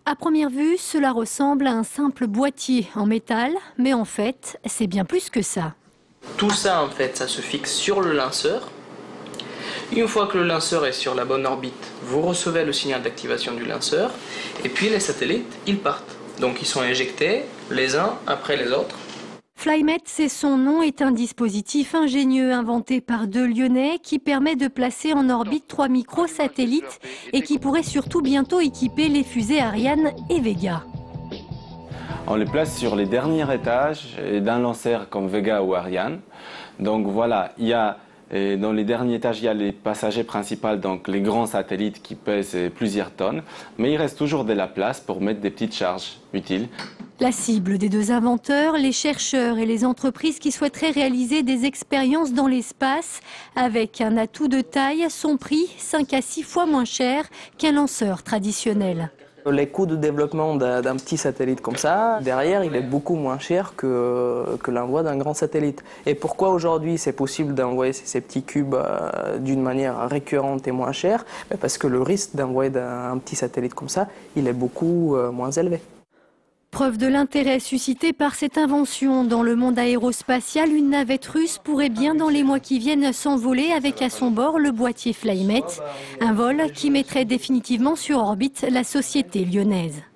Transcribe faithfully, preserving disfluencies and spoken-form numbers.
À première vue, cela ressemble à un simple boîtier en métal, mais en fait, c'est bien plus que ça. Tout ça, en fait, ça se fixe sur le lanceur. Une fois que le lanceur est sur la bonne orbite, vous recevez le signal d'activation du lanceur, et puis les satellites, ils partent. Donc ils sont injectés les uns après les autres. FlyMet, c'est son nom, est un dispositif ingénieux inventé par deux Lyonnais qui permet de placer en orbite trois microsatellites et qui pourrait surtout bientôt équiper les fusées Ariane et Vega. On les place sur les derniers étages d'un lanceur comme Vega ou Ariane. Donc voilà, il y a, dans les derniers étages, il y a les passagers principaux, donc les grands satellites qui pèsent plusieurs tonnes. Mais il reste toujours de la place pour mettre des petites charges utiles. La cible des deux inventeurs, les chercheurs et les entreprises qui souhaiteraient réaliser des expériences dans l'espace avec un atout de taille, son prix cinq à six fois moins cher qu'un lanceur traditionnel. Les coûts de développement d'un petit satellite comme ça, derrière, il est beaucoup moins cher que, que l'envoi d'un grand satellite. Et pourquoi aujourd'hui c'est possible d'envoyer ces, ces petits cubes euh, d'une manière récurrente et moins chère? Parce que le risque d'envoyer un petit satellite comme ça, il est beaucoup euh, moins élevé. Preuve de l'intérêt suscité par cette invention dans le monde aérospatial, une navette russe pourrait bien dans les mois qui viennent s'envoler avec à son bord le boîtier FlyMet, un vol qui mettrait définitivement sur orbite la société lyonnaise.